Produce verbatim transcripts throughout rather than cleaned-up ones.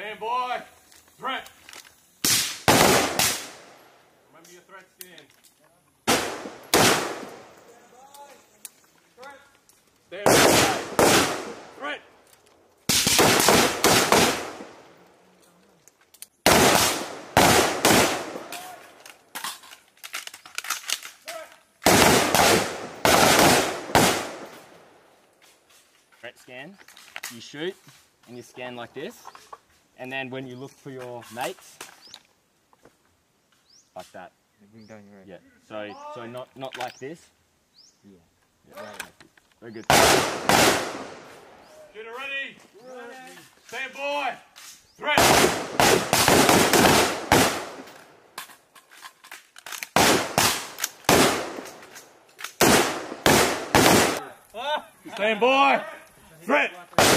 Stand by. Threat. Remember your threat stand. Stand by. Threat. Threat scan. You shoot and you scan like this, and then when you look for your mates, like that. Yeah. So so not not like this. Yeah. Yeah. Very good. Shooter ready. Ready. Stand by. Threat. Stand by. Threat.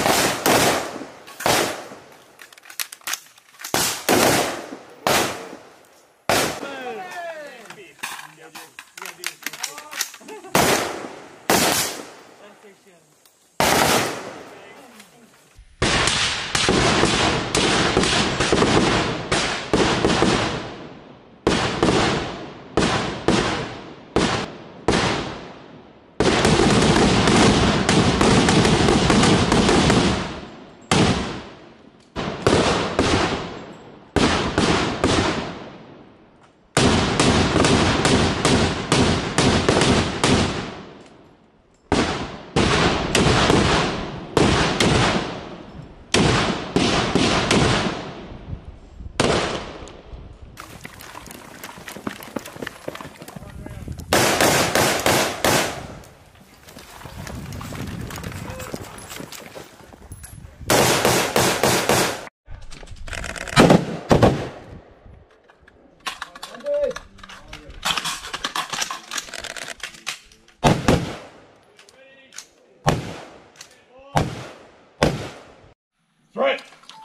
Threat!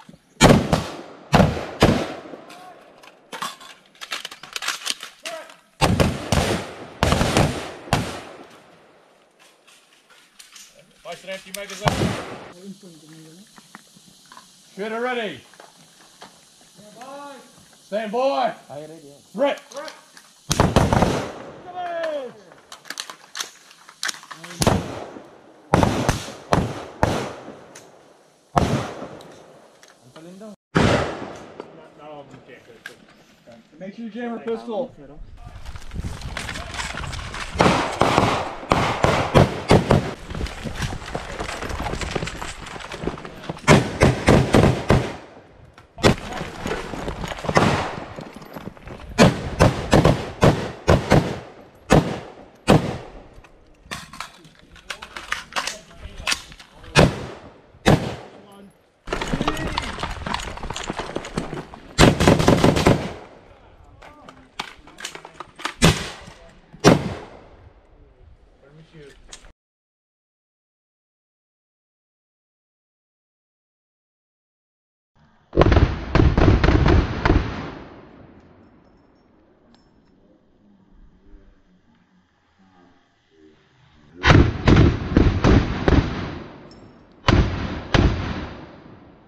Place an empty magazine. Shooter ready. Stand by. Stand by. Threat. Threat. Make sure you jam her pistol.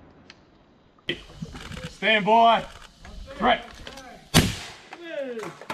Stand by. Threat.